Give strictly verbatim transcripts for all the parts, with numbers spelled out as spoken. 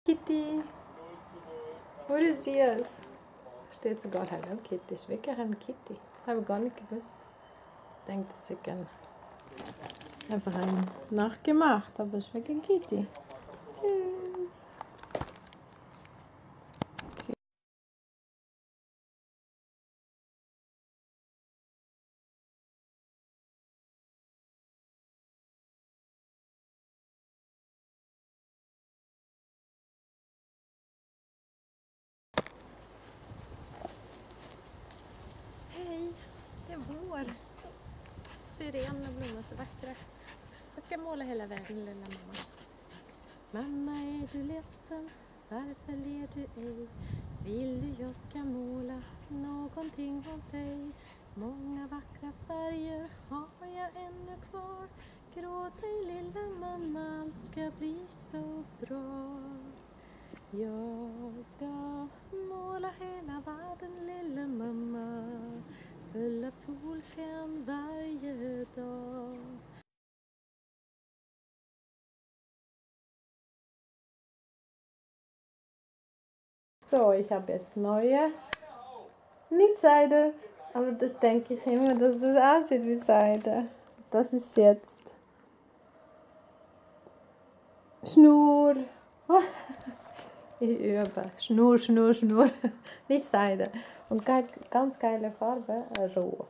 Kitty, wo du siehst, steht sogar Hello Kitty. Ist wirklich eine Kitty. Habe ich gar nicht gewusst. Ich denke, das ist gerne einfach ein nachgemacht, aber es ist wirklich eine Kitty. Tschüss. Hej, det är vår. Syrenerna blommar så vackra. Jag ska måla hela vägen, lilla mamma. Mamma, är du ledsen? Varför ler du ej? Vill du jag ska måla någonting åt dig? Många vackra färger har jag ännu kvar. Gråt ej lilla mamma, allt ska bli så bra. Jag ska måla hela världen, lilla mamma, full av solsken varje dag. So, ich habe jetzt neue, nicht Seide, aber das denke ich immer, dass das aussieht wie Seide. Das ist jetzt Schnur. Ich übe. Schnur, Schnur, Schnur. Nicht Seide. Und ganz geile Farbe, rot.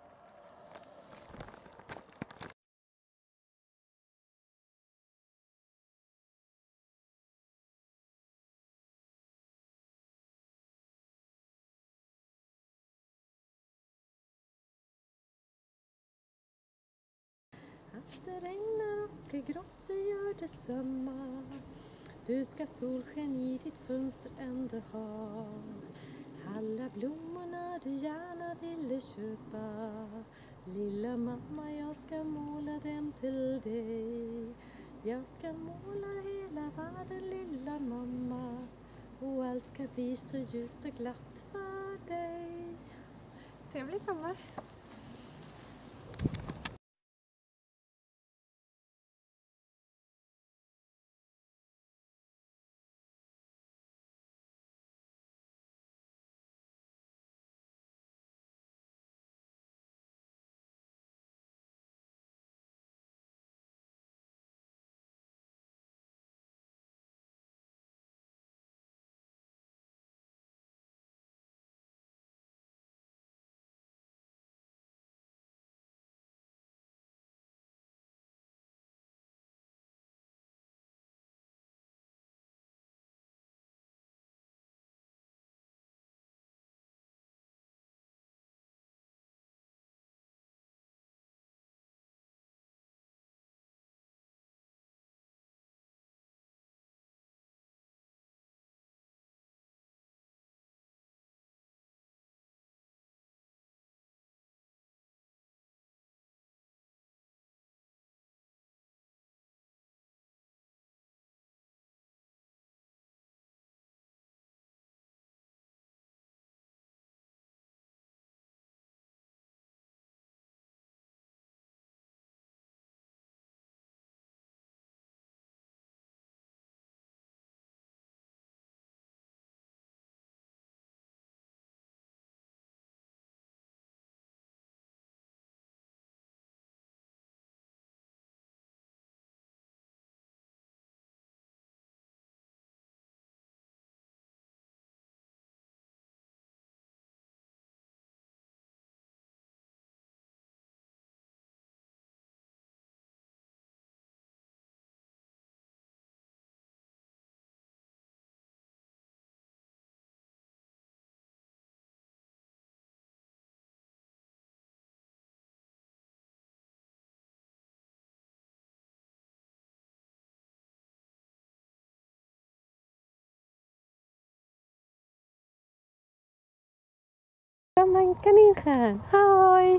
Att det regnar och är grått, det gör detsamma. Du ska solsken i ditt fönster ändå ha. Alla blommorna du gärna ville köpa. Lilla mamma, jag ska måla dem till dig. Jag ska måla hela världen, lilla mamma. Och allt ska bli så ljust och glatt för dig. Trevlig sommar! Mein Kaninchen, hi!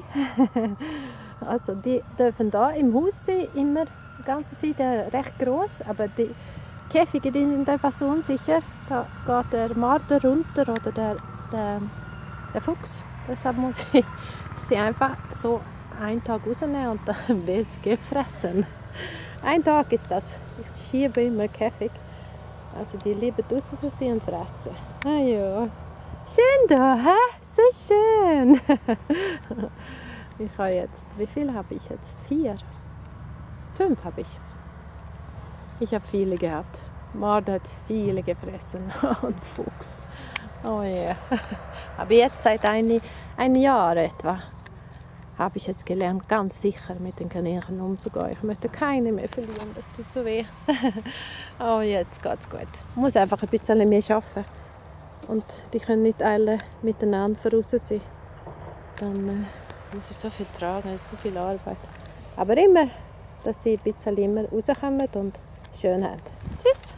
Also die dürfen da im Haus sein, immer die ganze Zeit recht groß, aber die Käfige die sind einfach so unsicher. Da geht der Marder runter oder der, der, der Fuchs. Deshalb muss ich sie einfach so einen Tag rausnehmen und dann wird es gefressen. Ein Tag ist das. Ich schiebe immer Käfig. Also die lieben draussen so sein und fressen. Ah ja. Schön da, hä? So schön. Ich habe jetzt, wie viel habe ich jetzt? Vier? Fünf habe ich. Ich habe viele gehabt. Mord hat viele gefressen. Und Fuchs. Oh ja. Yeah. Aber jetzt seit ein, ein Jahr etwa habe ich jetzt gelernt, ganz sicher mit den Kaninchen umzugehen. Ich möchte keine mehr verlieren, das tut so weh. Aber jetzt geht es gut. Ich muss einfach ein bisschen mehr arbeiten. Und die können nicht alle miteinander voraus sein. Dann äh, muss ich so viel tragen, so viel Arbeit. Aber immer, dass sie ein bisschen immer rauskommen und schön haben. Tschüss!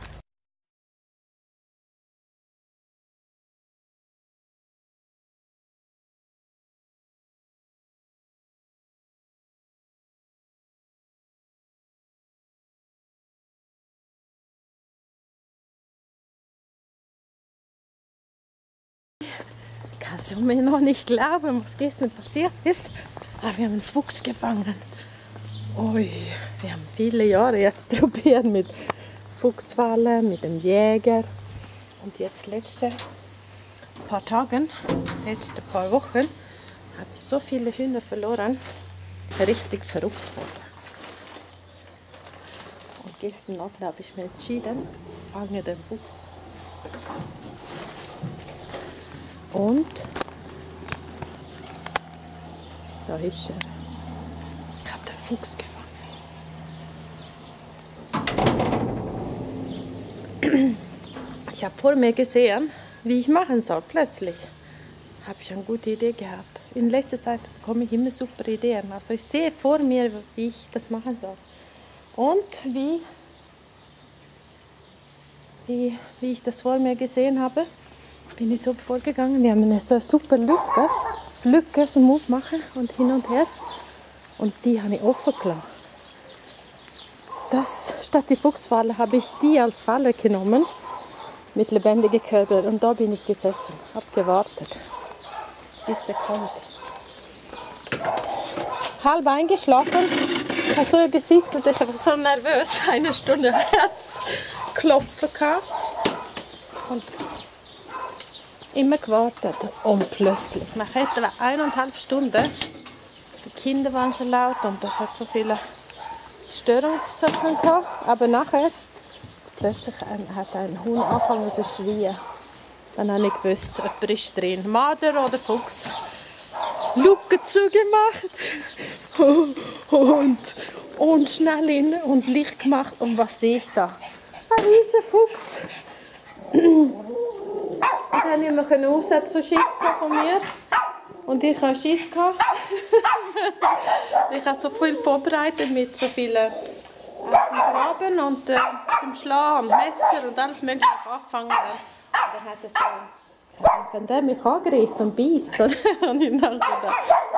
Ich kann es mir noch nicht glauben, was gestern passiert ist. Aber wir haben einen Fuchs gefangen. Ui, wir haben viele Jahre jetzt probiert mit Fuchsfallen, mit dem Jäger. Und jetzt letzte paar Tagen, letzte paar Wochen, habe ich so viele Hühner verloren. Richtig verrückt worden. Und gestern Abend habe ich mir entschieden, ich fange den Fuchs. Und da ist er. Ich habe den Fuchs gefangen. Ich habe vor mir gesehen, wie ich machen soll. Plötzlich habe ich eine gute Idee gehabt. In letzter Zeit bekomme ich immer super Ideen. Also ich sehe vor mir, wie ich das machen soll. Und wie, wie, wie ich das vor mir gesehen habe, bin ich so vorgegangen. Wir haben eine so eine super Lücke, Lücke zum Aufmachen und hin und her. Und die habe ich offen gelassen. Das, statt die Fuchsfalle habe ich die als Falle genommen, mit lebendigen Körpern. Und da bin ich gesessen, habe gewartet, bis der kommt. Halb eingeschlafen, ich habe so gesichtet, ich war so nervös, eine Stunde Herzklopfen gehabt. Und immer gewartet und plötzlich, nach etwa eineinhalb Stunden, die Kinder waren so laut und das hat so viele Störungssachen gehabt, aber nachher plötzlich ein, hat ein Hund angefangen zu schreien. Dann habe ich gewusst, jemand ist drin, Marder oder Fuchs. Luke zugemacht und, und schnell rein und Licht gemacht und was sehe ich da? Ein riesiger Fuchs. Und dann haben wir raus, so Schiss von mir. Und ich hatte Schiss. Ich habe so viel vorbereitet mit so vielen Graben und äh, dem Schlag und Messer und alles mögliche angefangen. Und dann hat er so, wenn der mich angreift und beißt, dann habe ich nachher gedacht,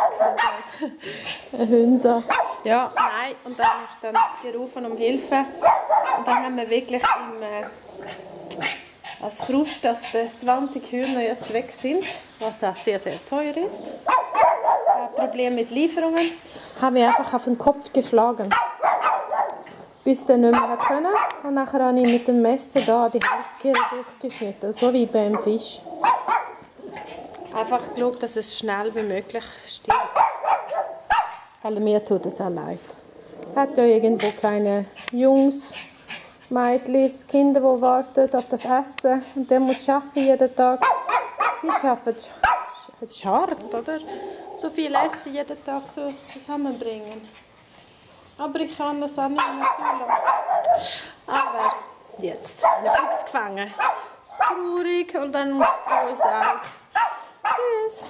ein Hund da. Ja, nein, und dann habe ich dann gerufen um Hilfe. Und dann haben wir wirklich im... Äh, als Frust, dass zwanzig Hühner jetzt weg sind, was auch sehr, sehr teuer ist. Ein Problem mit Lieferungen, haben wir einfach auf den Kopf geschlagen, bis der nicht mehr können. Und nachher habe ich mit dem Messer da die Halskirche durchgeschnitten, so wie beim Fisch. Einfach geschaut, dass es schnell wie möglich stirbt. Weil mir tut es auch leid. Hat ja irgendwo kleine Jungs, Mädchen, Kinder, die warten auf das Essen und der muss arbeiten jeden Tag. Die arbeiten hart, oder? So viel Essen jeden Tag so zusammenbringen. Aber ich kann das auch nicht mehr zulassen. Aber jetzt, einen Fuchs gefangen. Traurig und dann frohes Auge. Tschüss.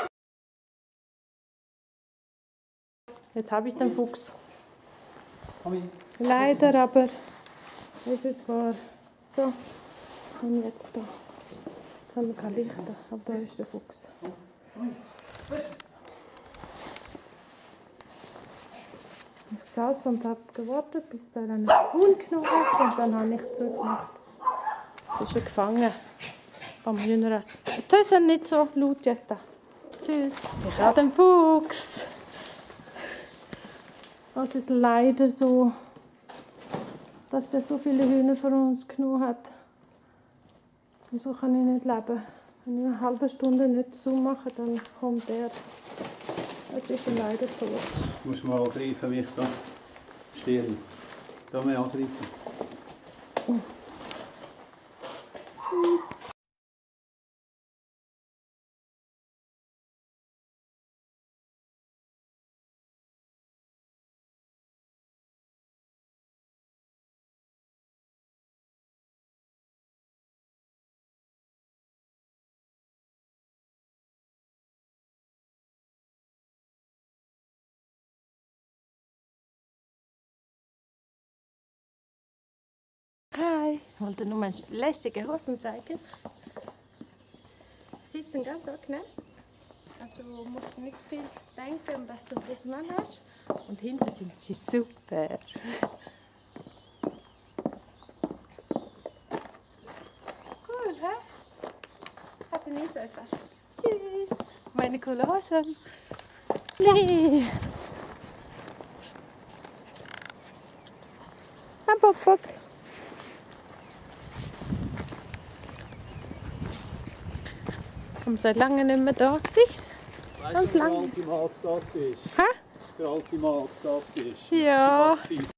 Jetzt habe ich den Fuchs. Leider, aber es ist wahr. So, und jetzt da. Jetzt haben wir kein Licht, aber da ist der Fuchs. Ich saß und habe gewartet, bis der einen Hund genommen hat und dann habe ich zugemacht. Es ist schon gefangen vom Hühnerhaus. Das ist nicht so laut jetzt da. Tschüss. Ich habe den Fuchs. Es ist leider so, dass der so viele Hühner von uns genommen hat. Und so kann ich nicht leben. Wenn ich eine halbe Stunde nicht zumache, dann kommt er. Jetzt ist er leider tot. Du musst mal angreifen, mich da. Stirn. Da mal angreifen. Oh. Hi, ich wollte nur mal lässige Hosen zeigen. Sitzen ganz angenehm. Also musst du nicht viel denken, was du Hosen anhast. Und hinten sind sie super. Cool, hä? Ich hatte nie so etwas. Tschüss, meine coole Hosen. Tschüss. Ah, Bock, Bock. Ich war seit langem nicht mehr da. Weißt du, der alte Marx da war? Hä? Der alte Marx da war? Ja.